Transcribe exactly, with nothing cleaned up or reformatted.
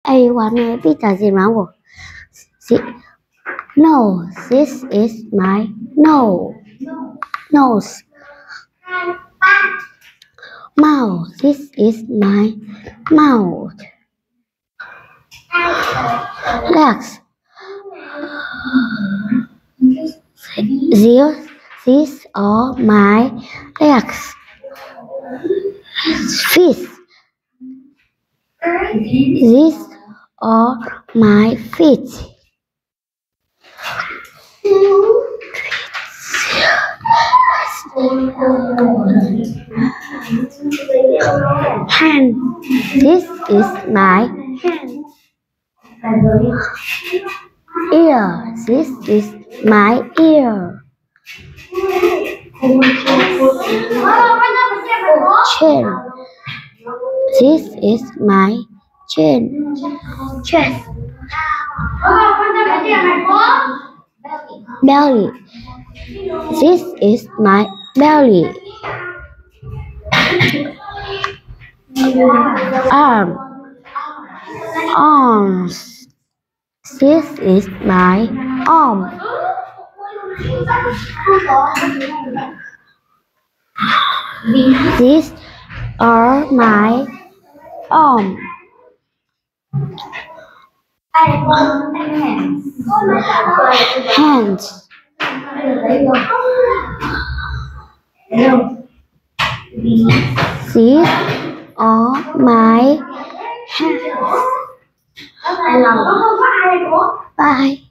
everyone may be judging my No, this is my nose. Nose. Mouth. This is my mouth. Legs. These, these are my legs. Feet. These are my feet. Hand. This is my hand. Ear. This is my ear. Chin. This is my chin. Chest. Belly. This is my belly. Arm. Arms. This is my arm. These are my arm. Hands. These are my hands. Bye.